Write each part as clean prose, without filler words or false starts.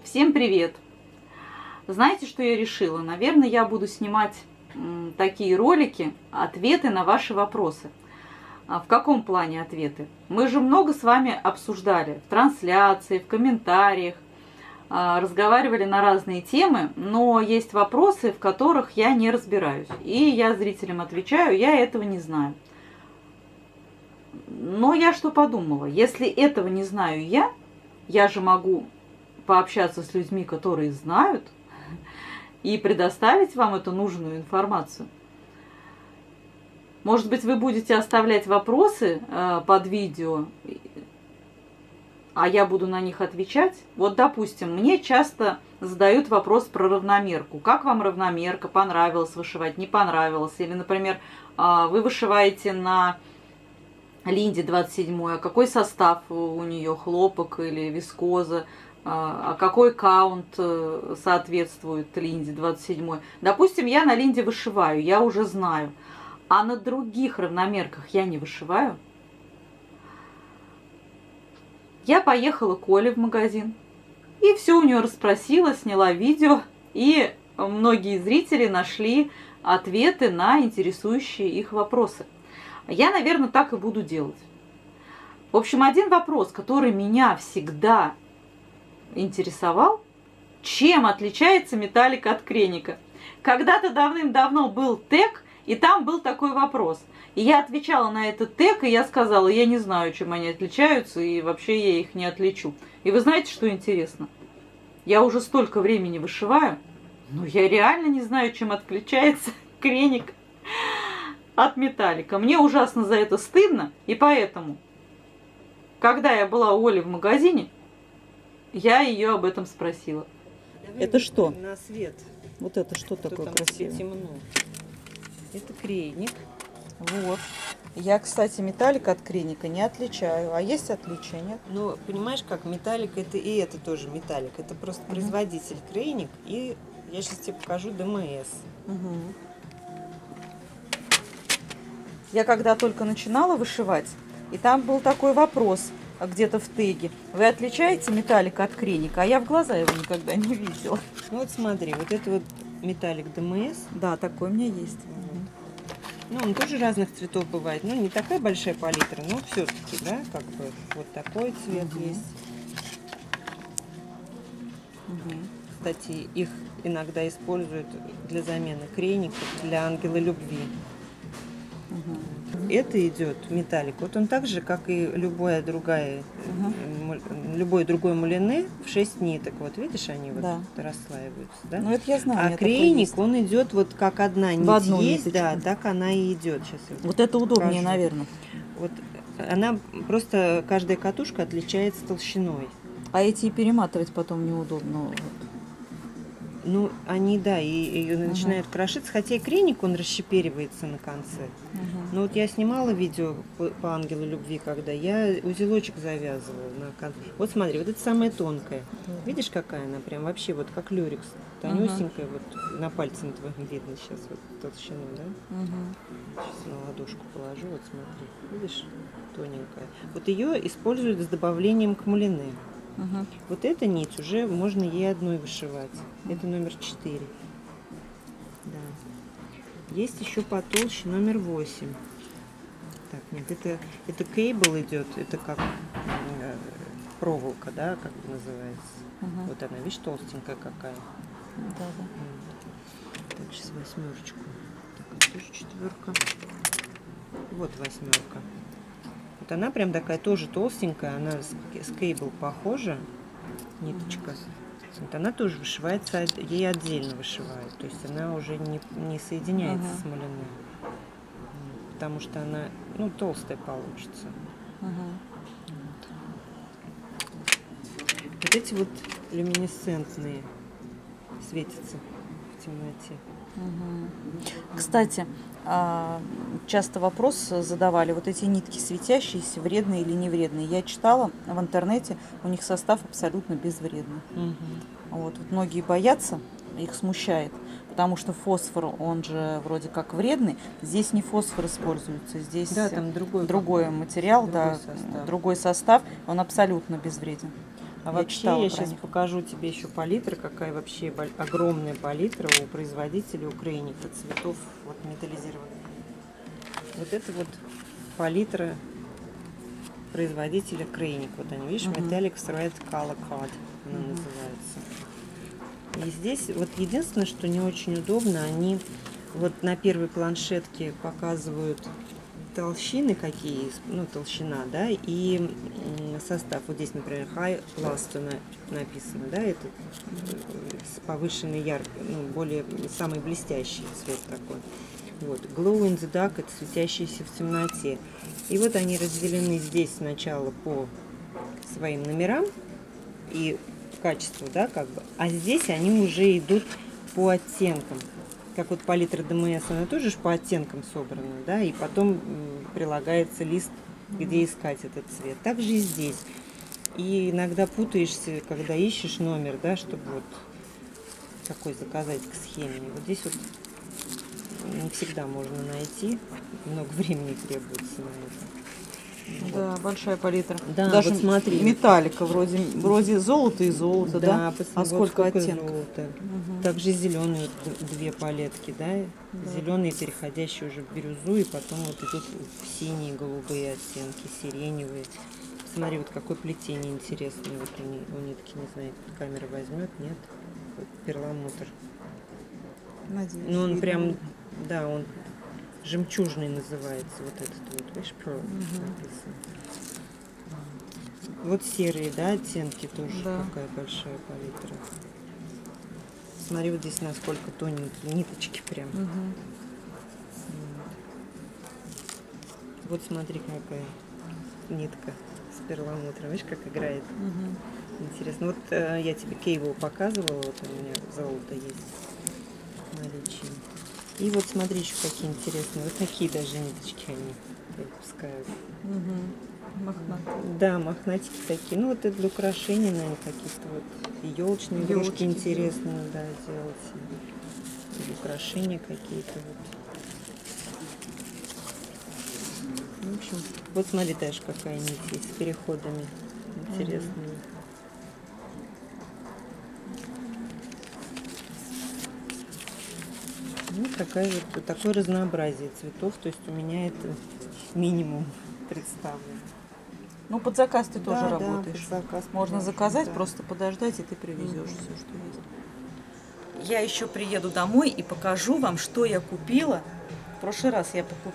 Всем привет! Знаете, что я решила? Наверное, я буду снимать такие ролики, ответы на ваши вопросы. В каком плане ответы? Мы же много с вами обсуждали в трансляции, в комментариях, разговаривали на разные темы, но есть вопросы, в которых я не разбираюсь. И я зрителям отвечаю, я этого не знаю. Но я что подумала? Если этого не знаю я же могу пообщаться с людьми, которые знают, и предоставить вам эту нужную информацию. Может быть, вы будете оставлять вопросы под видео, а я буду на них отвечать. Вот, допустим, мне часто задают вопрос про равномерку. Как вам равномерка? Понравилось вышивать? Не понравилось? Или, например, вы вышиваете на линде 27, а какой состав у нее, хлопок или вискоза? А какой каунт соответствует линде 27. Допустим, я на линде вышиваю, я уже знаю. А на других равномерках я не вышиваю. Я поехала к Оле в магазин. И все у нее расспросила, сняла видео. И многие зрители нашли ответы на интересующие их вопросы. Я, наверное, так и буду делать. В общем, один вопрос, который меня всегда интересовал, чем отличается металлик от креника. Когда-то давным-давно был тег, и там был такой вопрос. И я отвечала на этот тег, и я сказала, я не знаю, чем они отличаются, и вообще я их не отличу. И вы знаете, что интересно? Я уже столько времени вышиваю, но я реально не знаю, чем отличается креник от металлика. Мне ужасно за это стыдно, и поэтому, когда я была у Оли в магазине, я ее об этом спросила. Давай это что? На свет. Вот это что такое красивое? Темно. Это крейник. Вот. Я, кстати, металлик от креника не отличаю. А есть отличия, нет? Ну, понимаешь, как металлик, это и это тоже металлик. Это просто производитель крейник. И я сейчас тебе покажу ДМС. Я когда только начинала вышивать, и там был такой вопрос где-то в теге. Вы отличаете металлик от креника? А я в глаза его никогда не видела. Ну вот смотри, вот это вот металлик ДМС. Да, такой у меня есть. Ну, он тоже разных цветов бывает. Ну, не такая большая палитра, но все-таки, да, как бы вот такой цвет есть. Кстати, их иногда используют для замены креников, для ангела любви. Это идет металлик. Вот он так же, как и любой другой мулине в 6 ниток. Вот видишь, они вот расслаиваются. Да? Ну, это я знаю. А крейник, он идет вот как одна нить есть, ниточку. Да, так она и идет. Сейчас вот это удобнее, наверное. Вот она просто, каждая катушка отличается толщиной. А эти и перематывать потом неудобно. Ну, они, да, и начинают крошиться, хотя и крейник, он расщеперивается на конце. Но вот я снимала видео по ангелу любви, когда я узелочек завязывала на конце. Вот смотри, вот это самая тонкая. Видишь, какая она прям вообще вот как люрекс. Тонюсенькая, вот на пальце на твоем видно сейчас вот толщину, да? Сейчас на ладошку положу, вот смотри. Видишь, тоненькая. Вот ее используют с добавлением к мулине. Вот эта нить уже можно ей одной вышивать. Это номер 4. Да. Есть еще потолще номер 8. Так, нет, это кейбл идет, это как проволока, да, как это называется. Вот она, видишь, толстенькая какая. Да. Так, сейчас 8. Так, тоже 4. Вот 8. Вот она прям такая тоже толстенькая, она с кейбл похожа, ниточка. Вот она тоже вышивается, ей отдельно вышивают, то есть она уже не соединяется с мулине, потому что она, ну, толстая получится. Вот эти вот люминесцентные светятся в темноте. Кстати, часто вопрос задавали, вот эти нитки светящиеся, вредные или не вредные. Я читала в интернете, у них состав абсолютно безвредный. Вот многие боятся, их смущает, потому что фосфор, он же вроде как вредный. Здесь не фосфор используется, здесь там другой материал, другой состав, он абсолютно безвреден. А вообще я сейчас покажу тебе еще палитра, какая вообще огромная палитра у производителя Украиника цветов вот металлизированных. Вот это вот палитра производителя Крейник. Вот они, видишь, Metallic Thread Color Card она называется. И здесь вот единственное, что не очень удобно, они вот на первой планшетке показывают толщины какие, ну толщина, да, и состав. Вот здесь, например, High Luster написано, да, это с повышенной яркой, ну более самый блестящий цвет такой. Вот, Glow in the Dark, это светящийся в темноте. И вот они разделены здесь сначала по своим номерам и качеству, да, как бы, а здесь они уже идут по оттенкам. Как вот палитра ДМС, она тоже по оттенкам собрана, да, и потом прилагается лист, где искать этот цвет. Так же и здесь. И иногда путаешься, когда ищешь номер, да, чтобы вот такой заказать к схеме. Вот здесь вот не всегда можно найти, много времени требуется на это. Да, вот. Большая палитра. Да, даже вот смотри. Металлика, вроде золото и золото, да? А сколько оттенков? Золота. Также зеленые две палетки, да? Зеленые, переходящие уже в бирюзу, и потом вот идут синие, голубые оттенки, сиреневые. Смотри, вот какое плетение интересное. Вот у нитки, не знаю, камера возьмет, нет? Вот перламутр. Надеюсь, ну он видно. прям, да, он жемчужный называется, вот этот вот, видишь, написано. Вот серые, да, оттенки тоже, да. Какая большая палитра. Смотри, вот здесь насколько тоненькие ниточки прям. Вот смотри, какая нитка с перламутром, видишь, как играет. Интересно. Вот я тебе кейвел показывала, вот у меня золото есть в наличии. И вот смотри, еще какие интересные. Вот такие даже ниточки они выпускают. Мохнатые. Да, мохнатики такие. Ну вот это для украшения, наверное, какие-то вот елочные игрушки интересные, да, делать. Или украшения какие-то вот. В общем, вот смотри, даже какая нить есть с переходами интересными. Ну, такое разнообразие цветов, то есть у меня это минимум представлено. Ну, под заказ ты тоже работаешь. Да, под заказ можно заказать, да. Просто подождать, и ты привезешь все, что есть. Я еще приеду домой и покажу вам, что я купила. В прошлый раз,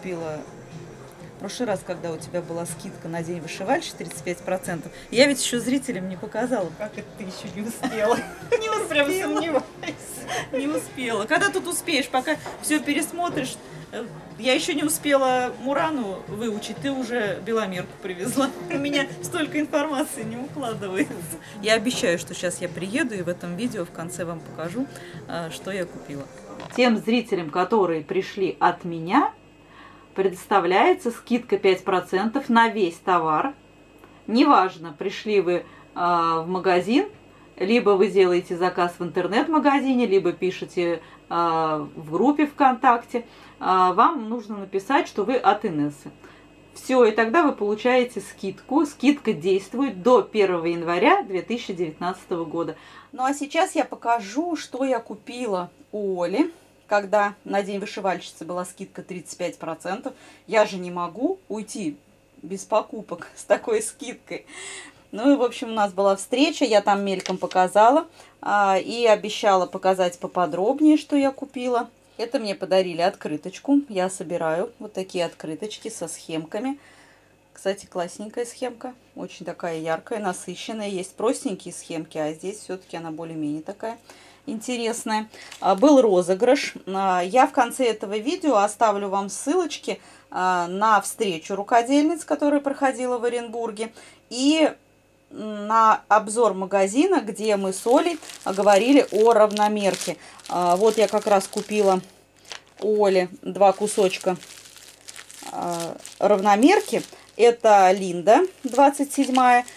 когда у тебя была скидка на день вышивальщика 35%, я ведь еще зрителям не показала. Как это ты еще не успела? Не успела. Не успела. Когда тут успеешь, пока все пересмотришь. Я еще не успела Мурану выучить, ты уже Беломерку привезла. У меня столько информации не укладывается. Я обещаю, что сейчас я приеду и в этом видео в конце вам покажу, что я купила. Тем зрителям, которые пришли от меня, предоставляется скидка 5% на весь товар. Неважно, пришли вы в магазин, либо вы делаете заказ в интернет-магазине, либо пишете в группе ВКонтакте. Вам нужно написать, что вы от Инессы. Все, и тогда вы получаете скидку. Скидка действует до 1 января 2019 года. Ну а сейчас я покажу, что я купила у Оли. Когда на день вышивальщицы была скидка 35%, я же не могу уйти без покупок с такой скидкой. Ну и, в общем, у нас была встреча, я там мельком показала и обещала показать поподробнее, что я купила. Это мне подарили открыточку, я собираю вот такие открыточки со схемками. Кстати, классненькая схемка, очень такая яркая, насыщенная. Есть простенькие схемки, а здесь все-таки она более-менее такая интересная. Был розыгрыш. Я в конце этого видео оставлю вам ссылочки на встречу рукодельниц, которая проходила в Оренбурге, и на обзор магазина, где мы с Олей говорили о равномерке. Вот я как раз купила у Оли 2 кусочка равномерки. Это Линда 27-я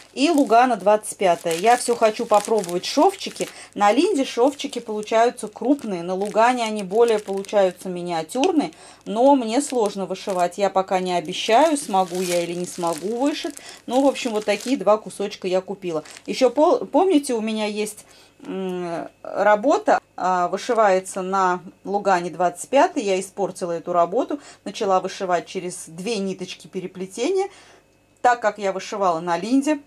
и Лугана 25. Я все хочу попробовать шовчики. На Линде шовчики получаются крупные, на Лугане они более получаются миниатюрные, но мне сложно вышивать. Я пока не обещаю, смогу я или не смогу вышить. Ну, в общем, вот такие два кусочка я купила. Еще помните, у меня есть работа, вышивается на Лугане 25. Я испортила эту работу, начала вышивать через 2 ниточки переплетения, так как я вышивала на Линде,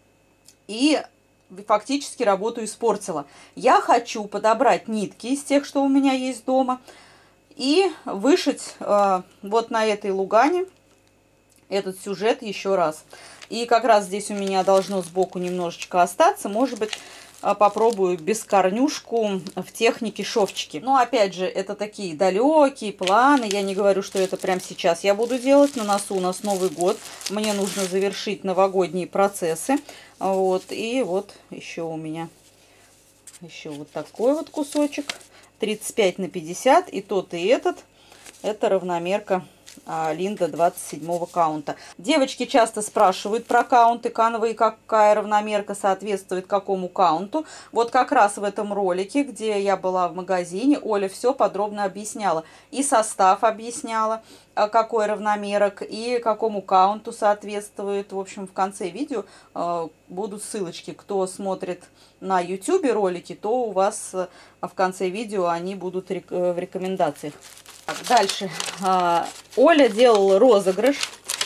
и фактически работу испортила. Я хочу подобрать нитки из тех, что у меня есть дома, и вышить вот на этой Лугане этот сюжет еще раз. И как раз здесь у меня должно сбоку немножечко остаться, может быть, попробую бескорнюшку в технике шовчики. Но опять же, это такие далекие планы. Я не говорю, что это прямо сейчас я буду делать. На носу у нас Новый год. Мне нужно завершить новогодние процессы. Вот. И вот еще у меня еще вот такой вот кусочек. 35 на 50. И тот, и этот. Это равномерка Линда 27 каунта. Девочки часто спрашивают про каунты канвы, какая равномерка соответствует какому каунту. Вот как раз в этом ролике, где я была в магазине, Оля все подробно объясняла. И состав объясняла, какой равномерок и какому каунту соответствует. В общем, в конце видео будут ссылочки. Кто смотрит на YouTube ролики, то у вас в конце видео они будут в рекомендациях. Так, дальше. Оля делала розыгрыш,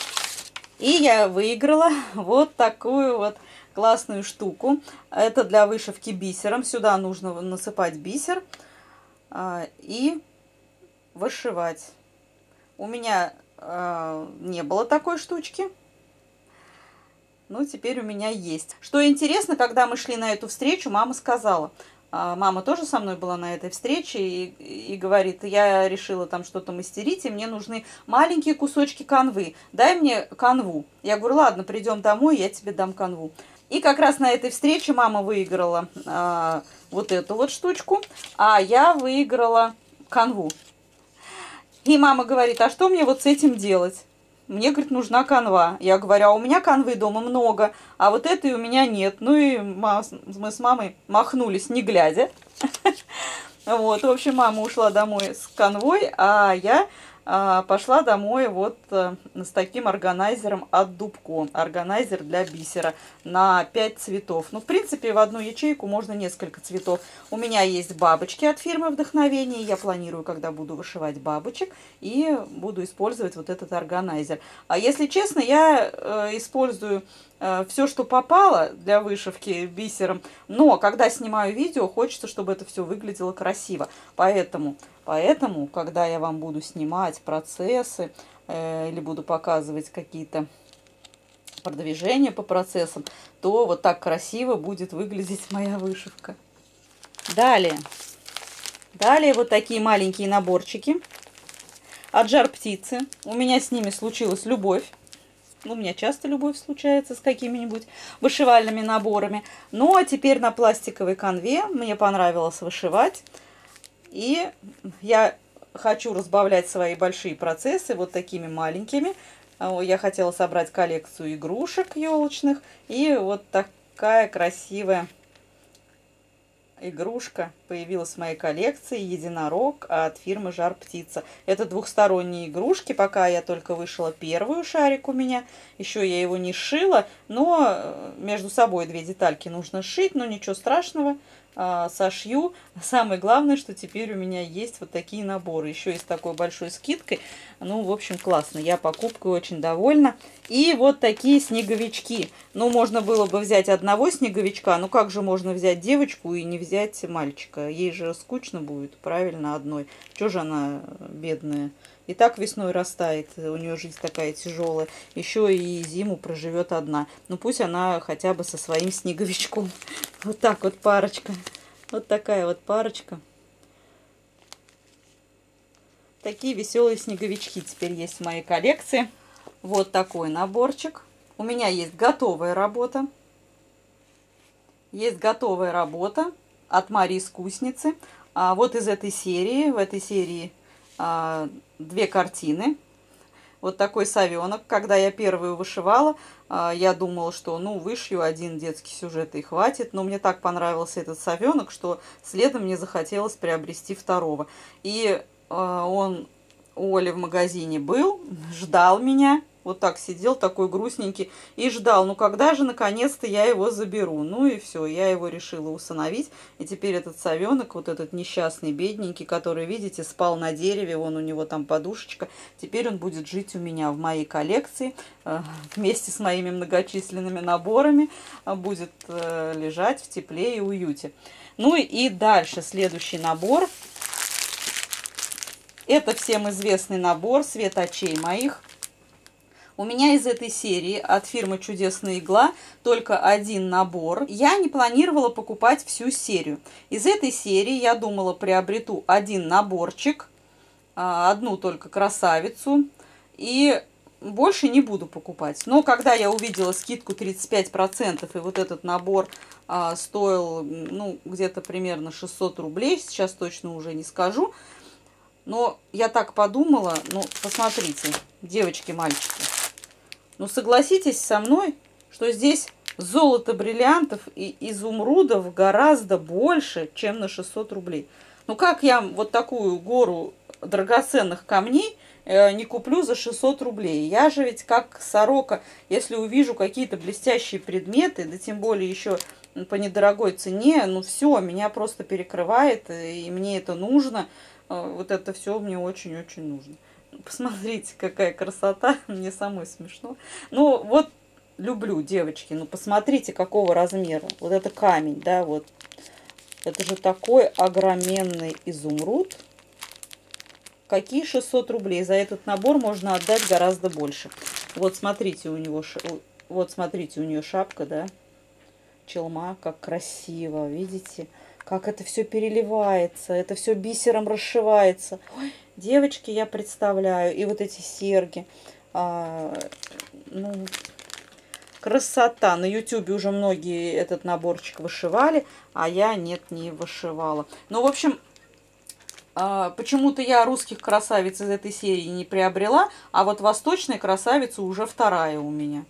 и я выиграла вот такую вот классную штуку. Это для вышивки бисером. Сюда нужно насыпать бисер и вышивать. У меня не было такой штучки. Ну, теперь у меня есть. Что интересно, когда мы шли на эту встречу, мама сказала... Мама тоже со мной была на этой встрече и говорит, я решила там что-то мастерить, и мне нужны маленькие кусочки канвы. Дай мне канву. Я говорю, ладно, придем домой, я тебе дам канву. И как раз на этой встрече мама выиграла вот эту вот штучку, а я выиграла канву. И мама говорит, а что мне вот с этим делать? Мне, говорит, нужна канва. Я говорю, а у меня канвы дома много, а вот этой у меня нет. Ну и мы с мамой махнулись, не глядя. Вот, в общем, мама ушла домой с канвой, а я пошла домой вот с таким органайзером от Дубко. Органайзер для бисера на 5 цветов. Ну, в принципе, в одну ячейку можно несколько цветов. У меня есть бабочки от фирмы Вдохновение. Я планирую, когда буду вышивать бабочек, и буду использовать вот этот органайзер. А если честно, я использую все, что попало для вышивки бисером, но когда снимаю видео, хочется, чтобы это все выглядело красиво. Поэтому, когда я вам буду снимать процессы или буду показывать какие-то продвижения по процессам, то вот так красиво будет выглядеть моя вышивка. Далее вот такие маленькие наборчики от Жар Птицы. У меня с ними случилась любовь. У меня часто любовь случается с какими-нибудь вышивальными наборами. Ну, а теперь на пластиковой канве мне понравилось вышивать. И я хочу разбавлять свои большие процессы вот такими маленькими. Я хотела собрать коллекцию игрушек елочных. И вот такая красивая игрушка появилась в моей коллекции. Единорог от фирмы Жар Птица. Это двухсторонние игрушки. Пока я только вышила первую, шарик у меня. Еще я его не шила. Но между собой 2 детальки нужно сшить. Но ничего страшного. Сошью. Самое главное, что теперь у меня есть вот такие наборы. Еще и с такой большой скидкой. Ну, в общем, классно. Я покупкой очень довольна. И вот такие снеговички. Ну, можно было бы взять одного снеговичка. Ну, как же можно взять девочку и не взять мальчика? Ей же скучно будет, правильно, одной. Чего же она бедная? И так весной растает, у нее жизнь такая тяжелая. Еще и зиму проживет одна. Ну пусть она хотя бы со своим снеговичком. Вот так вот парочка. Вот такая вот парочка. Такие веселые снеговички теперь есть в моей коллекции. Вот такой наборчик. У меня есть готовая работа. Есть готовая работа от Марии Искусницы. Вот из этой серии. В этой серии 2 картины. Вот такой совенок. Когда я первую вышивала, я думала, что ну вышью один детский сюжет и хватит. Но мне так понравился этот совенок, что следом мне захотелось приобрести второго. И он у Оли в магазине был, ждал меня. Вот так сидел, такой грустненький, и ждал, ну когда же наконец-то я его заберу. Ну и все, я его решила усыновить. И теперь этот совенок, вот этот несчастный, бедненький, который, видите, спал на дереве, вон у него там подушечка, теперь он будет жить у меня в моей коллекции, вместе с моими многочисленными наборами, будет лежать в тепле и уюте. Ну и дальше следующий набор. Это всем известный набор «Свет очей моих». У меня из этой серии от фирмы «Чудесная игла» только один набор. Я не планировала покупать всю серию. Из этой серии я думала, приобрету один наборчик, одну только красавицу, и больше не буду покупать. Но когда я увидела скидку 35%, и вот этот набор стоил ну, где-то примерно 600 рублей, сейчас точно уже не скажу, но я так подумала, ну, посмотрите, девочки, мальчики, ну, согласитесь со мной, что здесь золото, бриллиантов и изумрудов гораздо больше, чем на 600 рублей. Ну, как я вот такую гору драгоценных камней не куплю за 600 рублей? Я же ведь как сорока, если увижу какие-то блестящие предметы, да тем более еще по недорогой цене, ну, все, меня просто перекрывает, и мне это нужно. Вот это все мне очень-очень нужно. Посмотрите, какая красота, мне самой смешно. Ну, вот люблю, девочки, ну, посмотрите, какого размера. Вот это камень, да, вот. Это же такой огроменный изумруд. Какие 600 рублей? За этот набор можно отдать гораздо больше. Вот смотрите, у него, вот смотрите, у нее шапка, да, челма, как красиво, видите? Как это все переливается, это все бисером расшивается. Ой, девочки, я представляю. И вот эти серьги. Ну, красота. На YouTube уже многие этот наборчик вышивали, а я нет, не вышивала. Ну, в общем, почему-то я русских красавиц из этой серии не приобрела, а вот восточная красавица уже вторая у меня.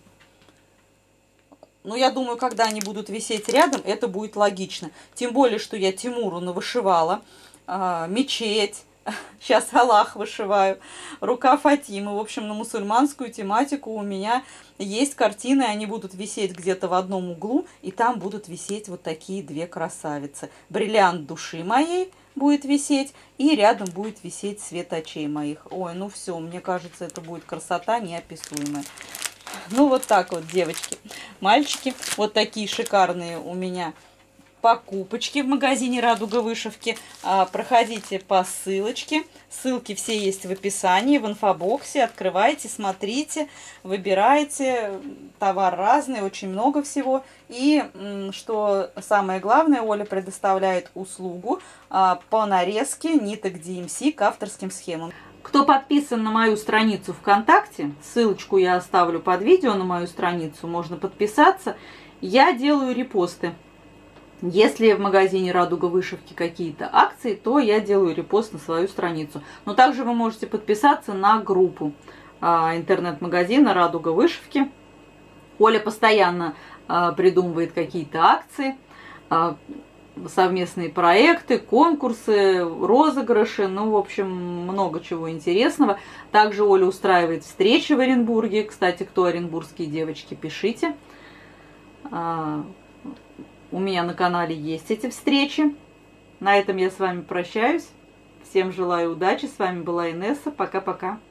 Но я думаю, когда они будут висеть рядом, это будет логично. Тем более, что я Тимуру навышивала, мечеть, сейчас Аллах вышиваю, рука Фатимы. В общем, на мусульманскую тематику у меня есть картины, они будут висеть где-то в одном углу, и там будут висеть вот такие две красавицы. Бриллиант души моей будет висеть, и рядом будет висеть свет очей моих. Ой, ну все, мне кажется, это будет красота неописуемая. Ну, вот так вот, девочки, мальчики. Вот такие шикарные у меня покупочки в магазине «Радуга вышивки». Проходите по ссылочке. Ссылки все есть в описании, в инфобоксе. Открывайте, смотрите, выбирайте. Товар разный, очень много всего. И, что самое главное, Оля предоставляет услугу по нарезке ниток DMC к авторским схемам. Кто подписан на мою страницу ВКонтакте, ссылочку я оставлю под видео на мою страницу, можно подписаться. Я делаю репосты. Если в магазине «Радуга вышивки» какие-то акции, то я делаю репост на свою страницу. Но также вы можете подписаться на группу интернет-магазина «Радуга вышивки». Оля постоянно придумывает какие-то акции, совместные проекты, конкурсы, розыгрыши, ну, в общем, много чего интересного. Также Оля устраивает встречи в Оренбурге. Кстати, кто оренбургские девочки, пишите. У меня на канале есть эти встречи. На этом я с вами прощаюсь. Всем желаю удачи. С вами была Инесса. Пока-пока.